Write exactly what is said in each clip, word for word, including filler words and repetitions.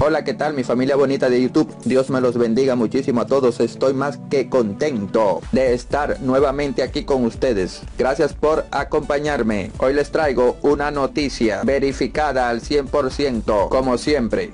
Hola, ¿qué tal mi familia bonita de YouTube? Dios me los bendiga muchísimo a todos. Estoy más que contento de estar nuevamente aquí con ustedes. Gracias por acompañarme. Hoy les traigo una noticia verificada al cien por ciento, como siempre.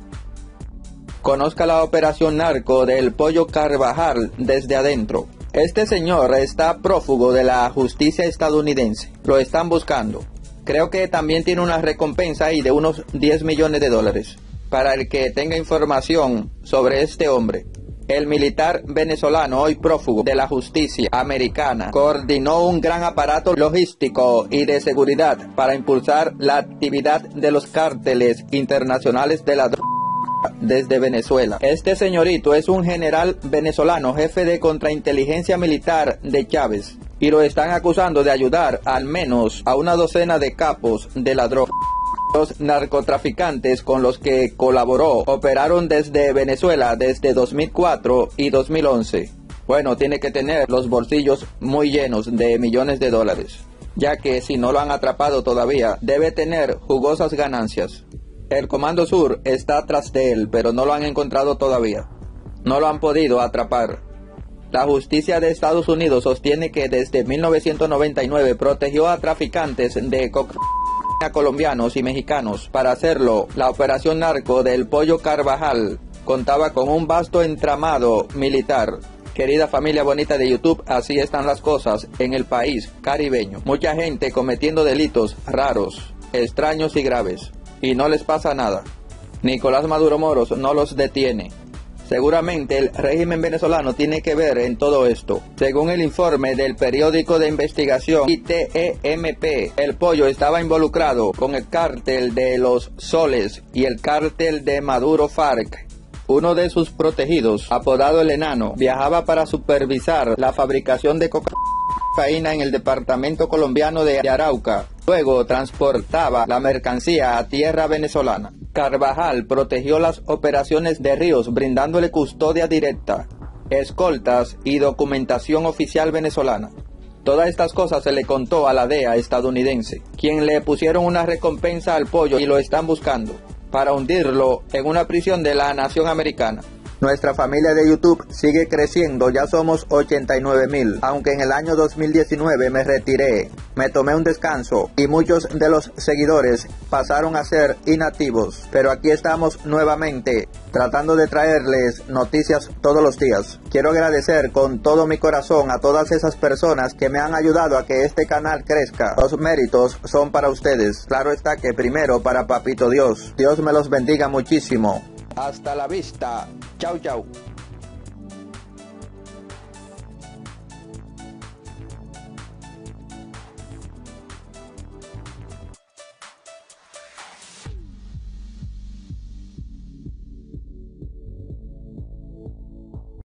Conozca la operación narco del Pollo Carvajal desde adentro. Este señor está prófugo de la justicia estadounidense. Lo están buscando. Creo que también tiene una recompensa ahí de unos diez millones de dólares. Para el que tenga información sobre este hombre. El militar venezolano, hoy prófugo de la justicia americana, coordinó un gran aparato logístico y de seguridad para impulsar la actividad de los cárteles internacionales de la droga desde Venezuela. Este señorito es un general venezolano, jefe de contrainteligencia militar de Chávez, y lo están acusando de ayudar al menos a una docena de capos de la droga. Los narcotraficantes con los que colaboró operaron desde Venezuela desde dos mil cuatro y dos mil once. Bueno, tiene que tener los bolsillos muy llenos de millones de dólares, ya que si no lo han atrapado todavía, debe tener jugosas ganancias. El Comando Sur está tras de él, pero no lo han encontrado todavía. No lo han podido atrapar. La justicia de Estados Unidos sostiene que desde mil novecientos noventa y nueve protegió a traficantes de cocaína colombianos y mexicanos. Para hacerlo, la operación narco del Pollo Carvajal contaba con un vasto entramado militar. Querida familia bonita de YouTube, así están las cosas en el país caribeño. Mucha gente cometiendo delitos raros, extraños y graves, y no les pasa nada. Nicolás Maduro Moros no los detiene. Seguramente el régimen venezolano tiene que ver en todo esto. Según el informe del periódico de investigación I T E M P, el Pollo estaba involucrado con el cártel de los Soles y el cártel de Maduro FARC. Uno de sus protegidos, apodado el Enano, viajaba para supervisar la fabricación de cocaína en el departamento colombiano de Arauca. Luego transportaba la mercancía a tierra venezolana. Carvajal protegió las operaciones de Ríos brindándole custodia directa, escoltas y documentación oficial venezolana. Todas estas cosas se le contó a la D E A estadounidense, quien le pusieron una recompensa al Pollo y lo están buscando para hundirlo en una prisión de la nación americana. Nuestra familia de YouTube sigue creciendo, ya somos ochenta y nueve mil, aunque en el año dos mil diecinueve me retiré, me tomé un descanso y muchos de los seguidores pasaron a ser inactivos, pero aquí estamos nuevamente tratando de traerles noticias todos los días. Quiero agradecer con todo mi corazón a todas esas personas que me han ayudado a que este canal crezca. Los méritos son para ustedes, claro está que primero para Papito Dios. Dios me los bendiga muchísimo. Hasta la vista. Chau, chau.